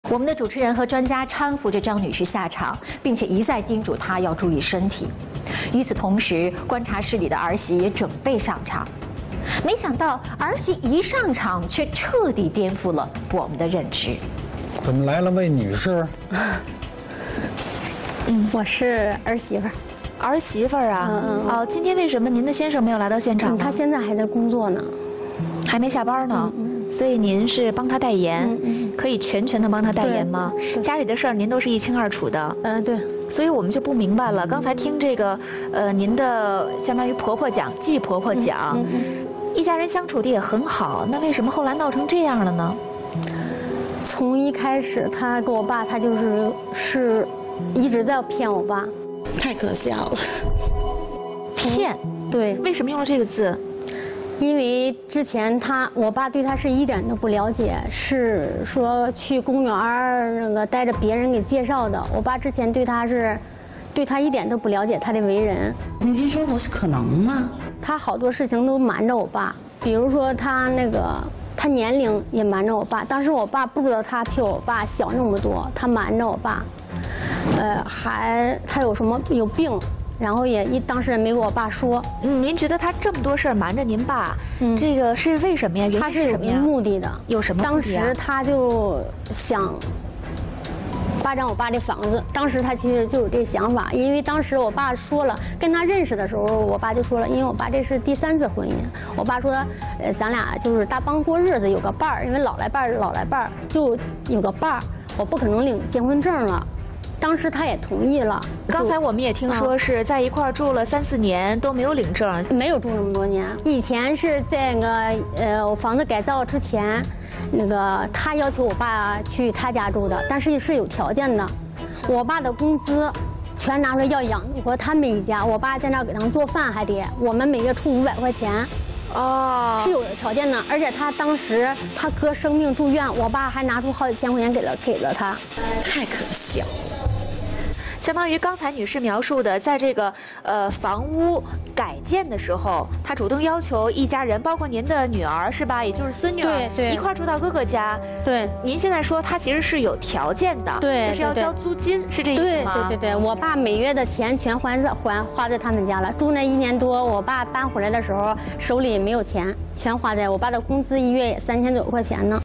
我们的主持人和专家搀扶着张女士下场，并且一再叮嘱她要注意身体。与此同时，观察室里的儿媳也准备上场。没想到儿媳一上场，却彻底颠覆了我们的认知。 怎么来了位女士？ 我是儿媳妇儿。 儿媳妇儿啊？哦，今天为什么您的先生没有来到现场呢？ 他现在还在工作呢， 还没下班呢。所以您是帮他代言，可以全权的帮他代言吗？家里的事儿您都是一清二楚的。 对。 所以我们就不明白了，刚才听这个，您的相当于婆婆讲，继婆婆讲，一家人相处的也很好，那为什么后来闹成这样了呢？ 从一开始，他跟我爸，他是一直在骗我爸， 太可笑了。 骗？ 对。 为什么用了这个字？ 因为之前我爸对他是一点都不了解，是说去公园那个带着别人给介绍的。我爸之前对他一点都不了解他的为人。 您说我是可能吗？ 他好多事情都瞒着我爸，比如说他年龄也瞒着我爸。当时我爸不知道他比我爸小那么多，他瞒着我爸。他有病。然后当时也没给我爸说。 您觉得他这么多事儿瞒着您爸，这个是为什么呀？ 他是有目的的。 有什么目的啊？ 当时他就想霸占我爸的房子。当时他其实就有这想法，因为当时我爸说了，跟他认识的时候，我爸就说了，因为我爸这是第3次婚姻，我爸说，咱俩就是搭帮过日子，有个伴儿，因为老来伴儿就有个伴儿，我不可能领结婚证了。当时他也同意了。 刚才我们也听说是在一块儿住了3、4年都没有领证， 没有住那么多年。以前是在我房子改造之前，他要求我爸去他家住的，但是有条件的。我爸的工资全拿出来要养活他们一家，我爸在那儿给他们做饭还得，我们每月出500块钱。 哦， 是有条件的，而且他当时他哥生病住院，我爸还拿出好几千块钱给了他。 太可笑了。 相当于刚才女士描述的，在这个房屋改建的时候，她主动要求一家人，包括您的女儿是吧？也就是孙女儿， 对， 一块住到哥哥家。 对。 您现在说她其实是有条件的， 对， 就是要交租金，是这意思吗？ 对，我爸每月的钱全花在他们家了。住那1年多，我爸搬回来的时候手里也没有钱，全花在我爸的工资1月也3000多块钱呢。